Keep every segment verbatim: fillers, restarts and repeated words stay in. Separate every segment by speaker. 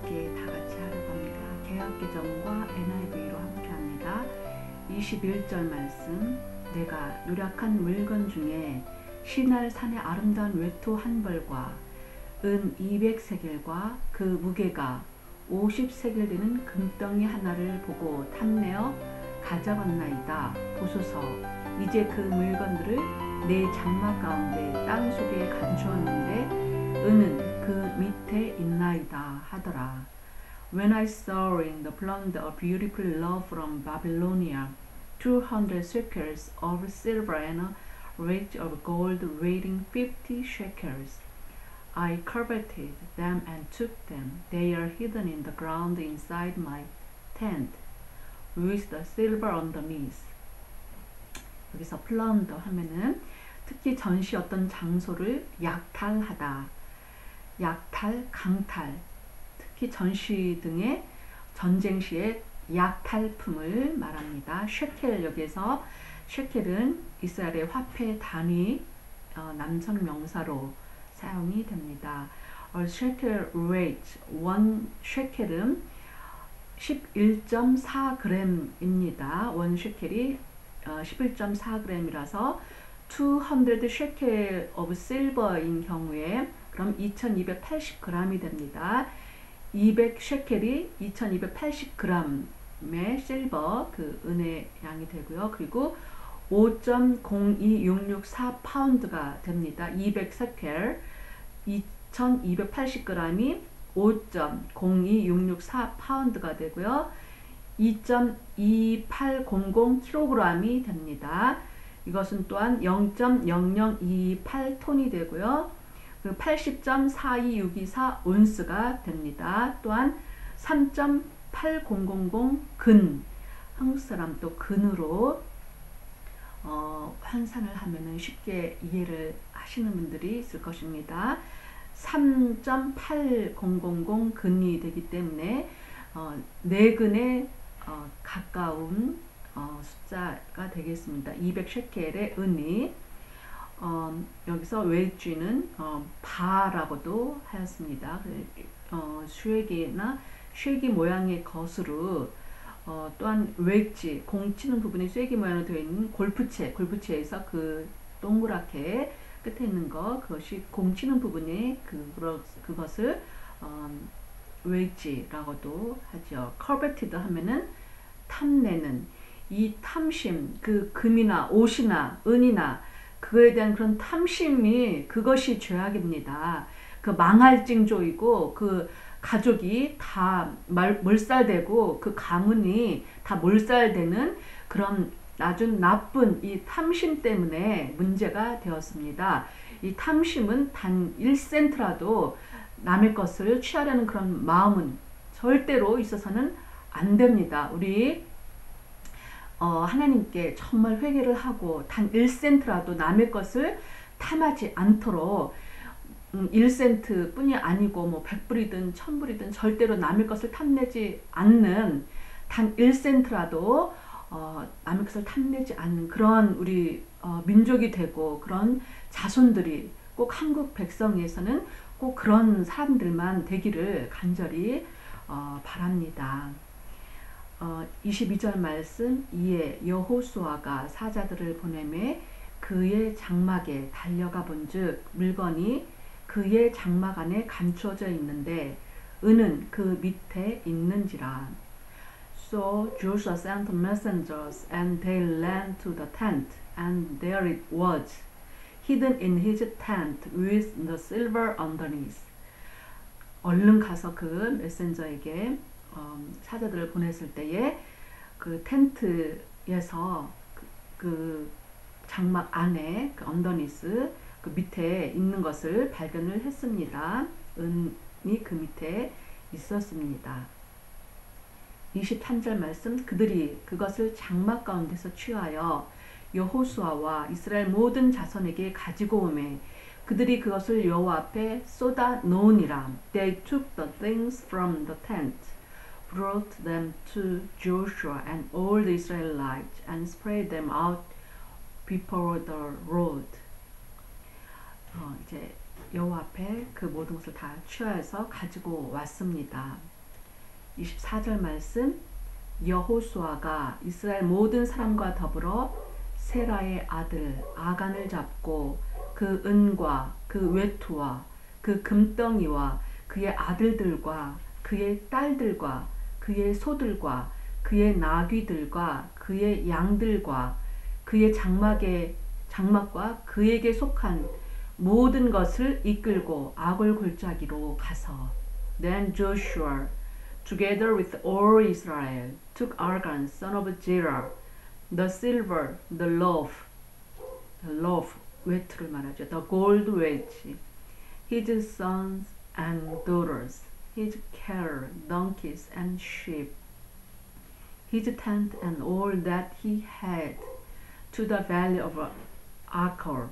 Speaker 1: 함께 다 같이 하려고 합니다. 개역개정과 엔아이브이로 함께 합니다. 이십일 절 말씀. 내가 노력한 물건 중에 시날 산의 아름다운 외투 한 벌과 은 이백 세겔과 그 무게가 오십 세겔 되는 금덩이 하나를 보고 탐내어 가져갔나이다. 보소서, 이제 그 물건들을 내 장막 가운데 땅 속에 감추었는데 은은 그 밑에 있나이다 하더라. When I saw in the plunder a beautiful loaf from Babylonia, two hundred shekels of silver and a wedge of gold weighing fifty shekels, I coveted them and took them. They are hidden in the ground inside my tent, with the silver underneath. 여기서 플런더 하면은 특히 전시 어떤 장소를 약탈하다, 약탈, 강탈, 특히 전시 등의 전쟁 시에 약탈품을 말합니다. 셰켈, 여기에서 셰켈은 이스라엘의 화폐 단위 어, 남성 명사로 사용이 됩니다. A shekel weight, 원 셰켈은 십일 점 사 그램입니다. 원 셰켈이 어, 십일 점 사 그램이라서 이백 shekel of silver인 경우에 그럼 이천이백팔십 그램이 됩니다. 이백 셰켈이 이천이백팔십 그램의 실버, 그 은의 양이 되고요. 그리고 오 점 공이육육사 파운드가 됩니다. 이백 셰켈, 이천이백팔십 그램이 오 점 공이육육사 파운드가 되고요. 이 점 이팔공공 킬로그램이 됩니다. 이것은 또한 영 점 영영이팔 톤이 되고요. 팔십 점 사이육이사 온스가 됩니다. 또한 삼 점 팔공공공 근, 한국 사람 또 근으로 어, 환산을 하면은 쉽게 이해를 하시는 분들이 있을 것입니다. 삼 점 팔공공공 근이 되기 때문에 어, 네 근에 어, 가까운 어, 숫자가 되겠습니다. 이백 셰켈의 은이 어, 여기서 웨지는 어, 바라고도 하였습니다. 어, 쉐기나 쉐기 모양의 것으로 어, 또한 웨지, 공 치는 부분이 쉐기 모양으로 되어 있는 골프채, 골프채에서 그 동그랗게 끝에 있는 것, 그것이 공 치는 부분이 그, 그것을 어, 웨지라고도 하죠. 커베티드 하면은 탐내는, 이 탐심, 그 금이나 옷이나 은이나 그거에 대한 그런 탐심이, 그것이 죄악입니다. 그 망할 징조이고, 그 가족이 다 말, 몰살되고 그 가문이 다 몰살되는 그런 아주 나쁜 이 탐심 때문에 문제가 되었습니다. 이 탐심은 단 일 센트라도 남의 것을 취하려는 그런 마음은 절대로 있어서는 안 됩니다. 우리 어, 하나님께 정말 회개를 하고 단 일 센트라도 남의 것을 탐하지 않도록, 음, 일 센트 뿐이 아니고 뭐 백 불이든 천 불이든 절대로 남의 것을 탐내지 않는, 단 일 센트라도 어, 남의 것을 탐내지 않는 그런 우리 어, 민족이 되고 그런 자손들이 꼭 한국 백성에서는 꼭 그런 사람들만 되기를 간절히 어, 바랍니다. 어, 이십이 절 말씀. 이에 여호수아가 사자들을 보내매 그의 장막에 달려가 본즉 물건이 그의 장막 안에 감추어져 있는데 은은 그 밑에 있는지라. So Joshua sent messengers and they ran to the tent, and there it was, hidden in his tent with the silver underneath. 얼른 가서 그 메신저에게 어, 사자들을 보냈을 때에 그 텐트에서 그, 그 장막 안에 그 언더니스, 그 밑에 있는 것을 발견을 했습니다. 은이 그 밑에 있었습니다. 이십삼 절 말씀. 그들이 그것을 장막 가운데서 취하여 여호수아와 이스라엘 모든 자손에게 가지고 오매 그들이 그것을 여호와 앞에 쏟아 놓으니라. They took the things from the tent, brought them to Joshua and all the Israelites, and spread them out before the road. 어, 이제 여호와 앞에 그 모든 것을 다 취하여서 가지고 왔습니다. 이십사 절 말씀, 여호수아가 이스라엘 모든 사람과 더불어 세라의 아들 아간을 잡고 그 은과 그 외투와 그 금덩이와 그의 아들들과 그의 딸들과 그의 소들과 그의 나귀들과 그의 양들과 그의 장막의 장막과 그에게 속한 모든 것을 이끌고 아골 골짜기로 가서 Then Joshua together with all Israel took Argan son of Zerah the silver, the loaf, the loaf 외투를 말하죠. The gold wedge, his sons and daughters, his cattle, donkeys and sheep, his tent and all that he had to the valley of Achor.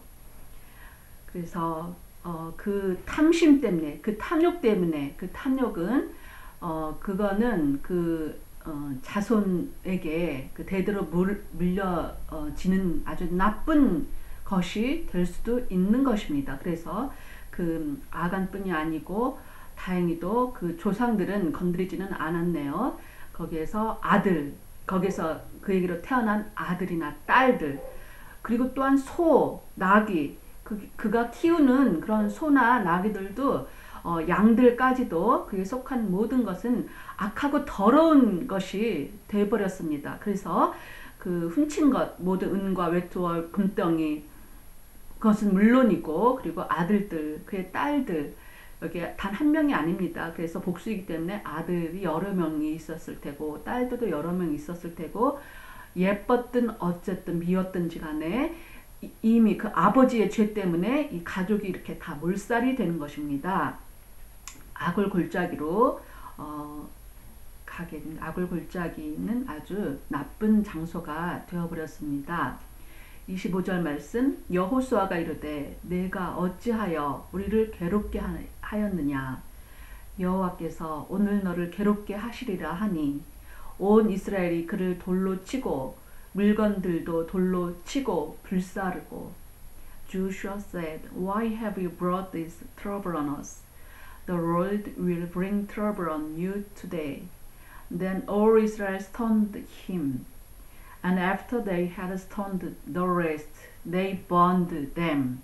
Speaker 1: 그래서 어, 그 탐심 때문에, 그 탐욕 때문에, 그 탐욕은 어, 그거는 그 어, 자손에게 그 대대로 물, 물려지는 아주 나쁜 것이 될 수도 있는 것입니다. 그래서 그 아간뿐이 아니고 다행히도 그 조상들은 건드리지는 않았네요. 거기에서 아들, 거기서 그에게로 태어난 아들이나 딸들, 그리고 또한 소, 나귀, 그, 그가 키우는 그런 소나 나귀들도 어, 양들까지도 그에 속한 모든 것은 악하고 더러운 것이 되어버렸습니다. 그래서 그 훔친 것, 모든 은과 외투와 금덩이, 그것은 물론이고, 그리고 아들들, 그의 딸들, 여기 단 한 명이 아닙니다. 그래서 복수이기 때문에 아들이 여러 명이 있었을 테고, 딸들도 여러 명이 있었을 테고, 예뻤든 어쨌든 미웠든지 간에 이미 그 아버지의 죄 때문에 이 가족이 이렇게 다 몰살이 되는 것입니다. 아골 골짜기로 어, 가게 된 아골 골짜기는 아주 나쁜 장소가 되어버렸습니다. 이십오 절 말씀, 여호수아가 이르되 내가 어찌하여 우리를 괴롭게 하였느냐. 여호와께서 오늘 너를 괴롭게 하시리라 하니 온 이스라엘이 그를 돌로 치고 물건들도 돌로 치고 불사르고. Joshua said, Why have you brought this trouble on us? The Lord will bring trouble on you today. Then all Israel stoned him. And after they had stoned the rest, they burned them.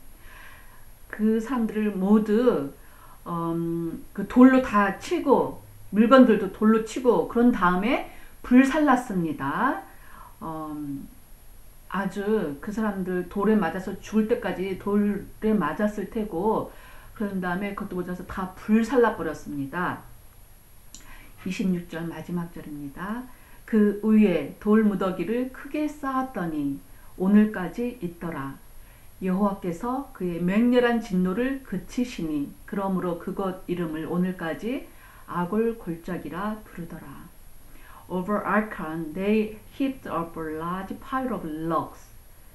Speaker 1: 그 사람들을 모두 음, 그 돌로 다 치고 물건들도 돌로 치고 그런 다음에 불살랐습니다. 음, 아주 그 사람들 돌에 맞아서 죽을 때까지 돌에 맞았을 테고 그런 다음에 그것도 못해서 다 불살라 버렸습니다. 이십육 절 마지막 절입니다. 그 위에 돌 무더기를 크게 쌓았더니 오늘까지 있더라. 여호와께서 그의 맹렬한 진노를 그치시니 그러므로 그곳 이름을 오늘까지 아골 골짜기라 부르더라. Over Arkan they heaped up a large pile of logs,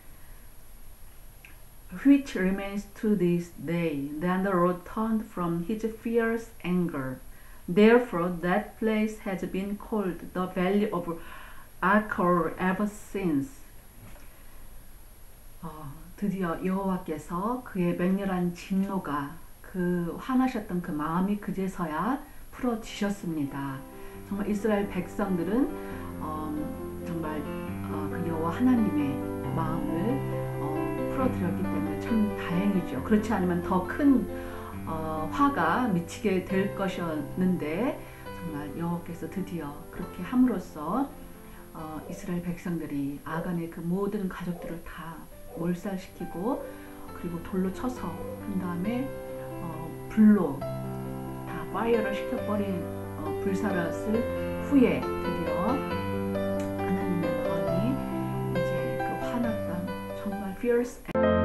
Speaker 1: which remains to this day. Then the Lord turned from his fierce anger. Therefore that place has been called the Valley of Achor ever since. 어, 드디어 여호와께서 그의 맹렬한 진노가 그 화나셨던 그 마음이 그제서야 풀어지셨습니다. 정말 이스라엘 백성들은 어, 정말 어, 그 여호와 하나님의 마음을 어, 풀어드렸기 때문에 참 다행이죠. 그렇지 않으면 더 큰 어, 화가 미치게 될 것이었는데 정말 여호와께서 드디어 그렇게 함으로써 어, 이스라엘 백성들이 아간의 그 모든 가족들을 다 몰살시키고 그리고 돌로 쳐서 한 다음에 어, 불로 다 파이어를 시켜버린 어, 불살았을 후에 드디어 하나님의 마음이 이제 그 화났던 정말 fierce